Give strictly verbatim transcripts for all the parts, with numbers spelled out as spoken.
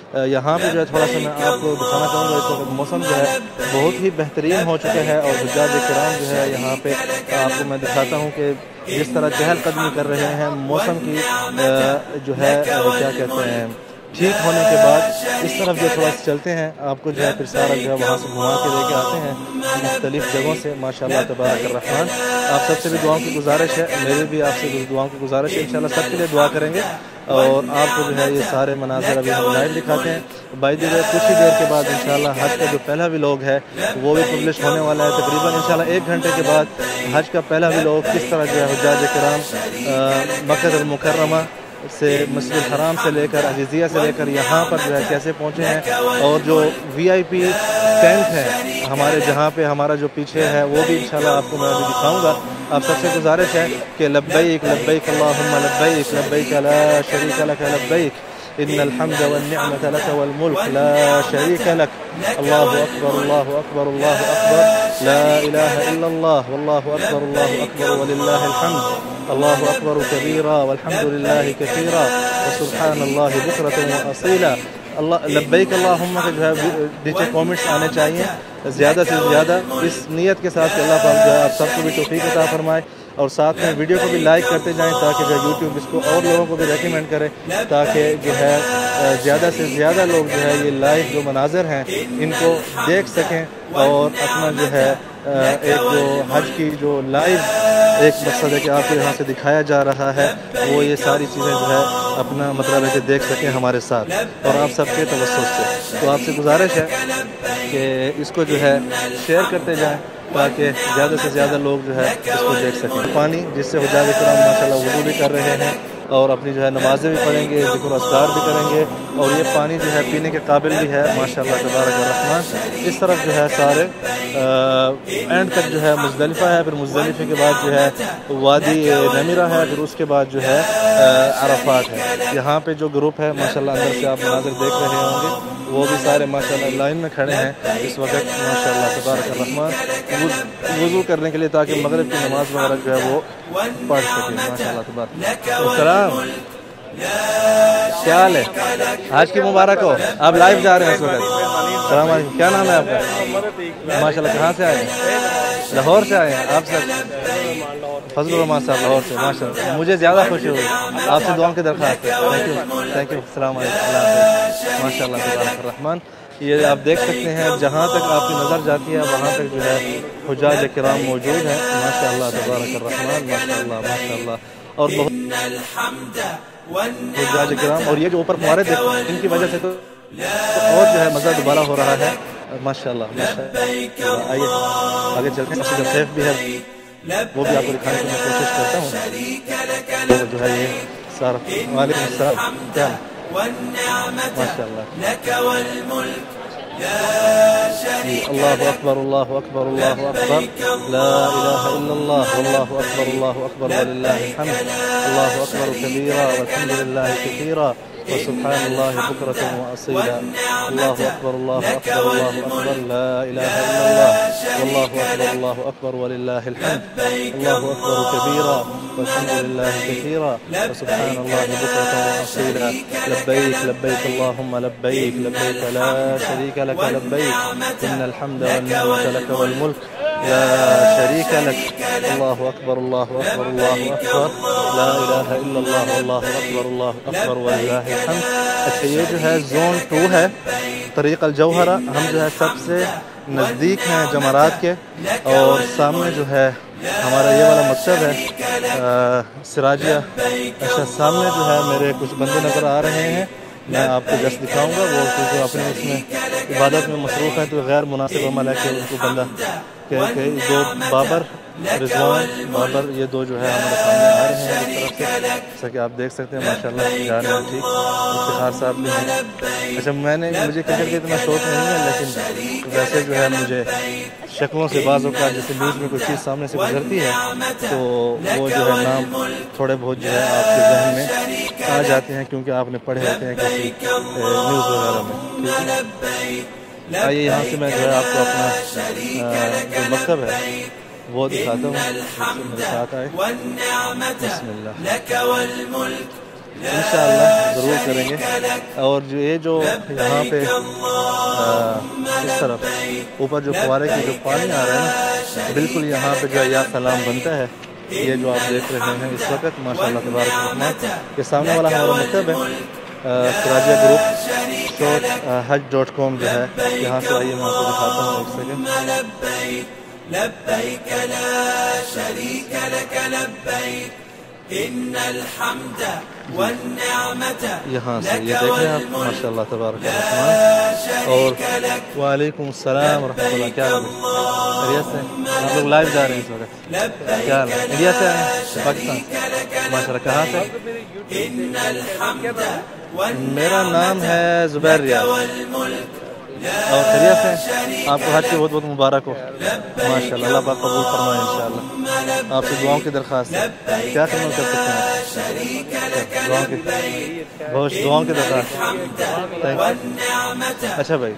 یہاں پہ جو ہے تھوڑا سا میں آپ کو دکھانا چاہوں گا، اس وقت موسم جو ہے بہت ہی بہترین ہو چکا ہے، اور حجاج کرام جو ہے یہاں پہ آپ کو میں دکھاتا ہوں کہ جس طرح چہل قدمی کر رہے ہیں موسم کی جو ہے کیا کہتے ہیں ٹھیک ہونے کے بعد اس طرف جو تھوڑا چلتے ہیں آپ کو جو ہے پھر سارا جو ہے وہاں سے گھما کے لے کے آتے ہیں مختلف جگہوں سے ماشاءاللہ تبارک الرحمن۔ آپ سب سے بھی دعاؤں کی گزارش ہے، میری بھی آپ سے دعاؤں کی گزارش ہے، انشاءاللہ سب کے لیے دعا کریں گے، اور آپ کو جو ہے یہ سارے مناظر ابھی ہم لائیو دکھاتے ہیں۔ بائی دی وے کچھ ہی دیر کے بعد انشاءاللہ حج کا جو پہلا ولاگ ہے وہ بھی پبلش ہونے والا ہے، تقریباً انشاءاللہ ایک گھنٹے کے بعد حج کا پہلا ولاگ کس طرح جو ہے حجاج کرام مکہ المکرمہ سے مسجد الحرام سے لے کر عزیزیہ سے لے کر یہاں پر جو ہے کیسے پہنچے ہیں، اور جو وی آئی پی ٹینٹ ہے ہمارے جہاں پہ ہمارا جو پیچھے ہے وہ بھی انشاءاللہ آپ کو میں ابھی دکھاؤں گا۔ آپ سب سے گزارش ہے کہ لبیک لبیک اللہم لبیک لبیک لا شریک لک لبیک ان الحمد والنعمة لك والملك لا شريك لك الله اکبر اللہ اکبر اللہ اکبر لا الہ الا اللہ واللہ اکبر اللہ اکبر وللہ الحمد اللہ اکبر کبیرا والحمد للہ کثیرا وسبحان اللہ بکرۃ واصیلا۔ اللہ لبیک اللہم کے جو ہے نیچے کامنٹس آنے چاہیے زیادہ سے زیادہ اس نیت کے ساتھ کہ اللہ پاک جو ہے آپ سب کو بھی توفیق عطا فرمائے، اور ساتھ میں ویڈیو کو بھی لائک کرتے جائیں تاکہ جو یوٹیوب اس کو اور لوگوں کو بھی ریکمینڈ کرے، تاکہ جو ہے زیادہ سے زیادہ لوگ جو ہے یہ لائیو جو مناظر ہیں ان کو دیکھ سکیں، اور اپنا جو ہے ایک جو حج کی جو لائیو ایک مقصد ہے کہ آپ کو یہاں سے دکھایا جا رہا ہے، وہ یہ ساری چیزیں جو ہے اپنا مطلب ہے کہ دیکھ سکیں ہمارے ساتھ اور آپ سب کے توسط سے۔ تو آپ سے گزارش ہے کہ اس کو جو ہے شیئر کرتے جائیں تاکہ زیادہ سے زیادہ لوگ جو ہے اس کو دیکھ سکیں۔ پانی جس سے حجاج کرام ماشاءاللہ وضو بھی کر رہے ہیں اور اپنی جو ہے نمازیں بھی پڑھیں گے، ذکر و اذکار بھی کریں گے، اور یہ پانی جو ہے پینے کے قابل بھی ہے ماشاءاللہ تبارک الرحمن۔ اس طرف جو ہے سارے اینڈ تک جو ہے مزدلفہ ہے، پھر مزدلفے کے بعد جو ہے وادی نمیرہ ہے، پھر اس کے بعد جو ہے عرفات ہے۔ یہاں پہ جو گروپ ہے ماشاءاللہ اندر سے آپ مناظر دیکھ رہے ہوں گے، وہ بھی سارے ماشاءاللہ لائن میں کھڑے ہیں اس وقت ماشاءاللہ تبارک الرحمن وضو کرنے کے لیے، تاکہ مغرب کی نماز وغیرہ جو ہے وہ پڑھ سکیں ماشاءاللہ تبارک۔ السلام، کیا حال ہے؟ آج کی مبارک ہو، آپ لائیو جا رہے ہیں اس وقت۔ السلام علیکم، کیا نام ہے آپ کا؟ ماشاءاللہ کہاں سے آئے ہیں؟ لاہور سے آئے ہیں آپ سب؟ فضل الرحمان صاحب لاہور سے، ماشاءاللہ مجھے زیادہ خوشی ہوئی، آپ سے دعاؤں کی درخواست ہے۔ تھینک یو تھینک یو السلام علیکم، اللہ حافظ ماشاءاللہ تبارک الرحمن۔ یہ آپ دیکھ سکتے ہیں جہاں تک آپ کی نظر جاتی ہے وہاں تک جو ہے حجاج کرام موجود ہیں ماشاءاللہ تبارک الرحمن، ماشاءاللہ ماشاءاللہ، اور بہت حجاج کرام، اور یہ جو اوپر فوارے دیکھتے ہیں ان کی وجہ سے تو اور جو ہے مزہ دوبارہ ہو رہا ہے ماشاءاللہ ماشاءاللہ۔ آئیے آگے چلتے ہیں، مسجد سیف بھی ہے وہ بھی آپ کو دکھانے کی میں کوشش کرتا ہوں، وہ جو ہے یہ سارا۔ وعلیکم السلام، کیا ماشاءاللہ، اللہ اکبر اللہ اکبر اللہ اکبر لا الہ الا اللہ واللہ اکبر اللہ اکبر وللہ الحمد اللہ اکبر کبیرا والحمد للہ کثیرا وسبحان اللہ بکرۃ واصیلا اللہ اکبر اللہ اکبر اللہ اکبر لا الہ الا اللہ واللہ اکبر اللہ اکبر وللہ الحمد اللہ اکبر کبیرا والحمد للہ کثیرا وسبحان اللہ بکرۃ واصیلا لبیک لبیک اللہم لبیک لبیک لا شریک لک لبیک ان الحمد والنعمة لك والملك لا شریک لک اللہ اکبر اللہ اکبر اللہ اکبر لا الہ الا اللہ واللہ اکبر اللہ اکبر وللہ الحمد۔ اچھا یہ جو ہے زون ٹو ہے طریق الجوہرہ، ہم جو ہے سب سے نزدیک ہیں جمرات کے، اور سامنے جو ہے ہمارا یہ والا مکتب ہے سراجیہ۔ اچھا سامنے جو ہے میرے کچھ بندے نظر آ رہے ہیں، میں آپ کو جسٹ دکھاؤں گا، وہ کیونکہ اپنے اس میں عبادت میں مصروف ہیں تو غیر مناسب عمل ہے کہ ان کو بندہ کہ کہ دو بابر رضوان بابر یہ دو جو ہے ہمارے سامنے آ رہے ہیں اس طرف سے، جیسا کہ آپ دیکھ سکتے ہیں ماشاءاللہ جا رہے ہیں ٹھیک۔ افتخار صاحب بھی ہیں۔ اچھا میں نے مجھے کرکٹ کا اتنا شوق نہیں ہے، لیکن ویسے جو ہے مجھے شکلوں سے بعض اوقات جیسے نیوز میں کوئی چیز سامنے سے گزرتی ہے تو وہ جو ہے نام تھوڑے بہت جو ہے آپ کے ذہن میں آ جاتے ہیں کیونکہ آپ نے پڑھے ہوتے ہیں کسی نیوز وغیرہ میں۔ آئیے یہاں سے میں جو ہے آپ کو اپنا جو مکتب ہے وہ دکھاتا ہوں، میرے ساتھ آئے۔ بسم اللہ، انشاءاللہ ضرور کریں گے. اور جو یہ جو یہاں پہ اس طرف اوپر جو فوارے کی جو پانی آ رہا ہے نا بالکل یہاں پہ جو ہے یا سلام بنتا ہے. یہ جو آپ دیکھ رہے ہیں اس وقت ماشاءاللہ تبارک الرحمن یہ سامنے والا ہمارا مکتب ہے سراجیہ گروپ شوٹ حج ڈاٹ کام جو ہے. یہاں سے آئیے میں آپ کو دکھاتا ہوں ایک سیکنڈ. لبيك لا شريك لك لبيك إن الحمد والنعمة یہاں سے یہ دیکھ رہے ہیں آپ ماشاءاللہ تبارک الرحمن. اور وعلیکم السلام ورحمۃ اللہ. کیا حال ہے؟ خیریت سے؟ ہم لوگ لائیو جا رہے ہیں اس وقت. کیا حال ہے؟ انڈیا سے آئے ہیں؟ پاکستان ماشاءاللہ. کہاں سے؟ میرا نام ہے زبیر ریاض. اور خیریت سے؟ آپ کو حج کی بہت بہت مبارک ہو ماشاءاللہ. اللہ پاک قبول فرمائے انشاءاللہ. آپ سے دعاؤں کی درخواست ہے. کیا خدمت کر سکتے ہیں؟ دعاؤں کی بہت دعاؤں کی درخواست. اچھا بھائی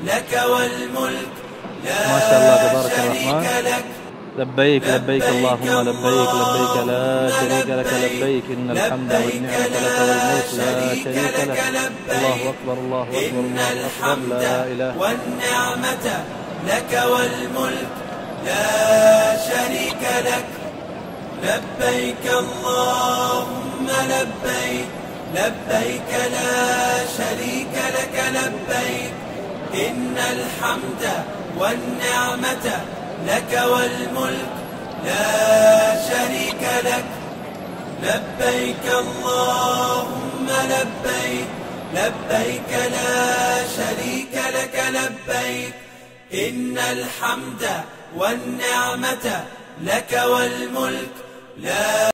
ماشاءاللہ تبارک الرحمن. لبيك لبيك اللهم لبيك لبيك لا شريك لك لبيك إن الحمد والنعمة لك والملك لا شريك لك. الله أكبر الله أكبر الله أكبر لا إله والنعمة لك والملك لا شريك لك. لبيك اللهم لبيك لبيك لا شريك لك لبيك إن الحمد والنعمة لك والملك لا شريك لك. لبيك اللهم لبيك لبيك لا شريك لك لبيك إن الحمد والنعمة لك والملك لا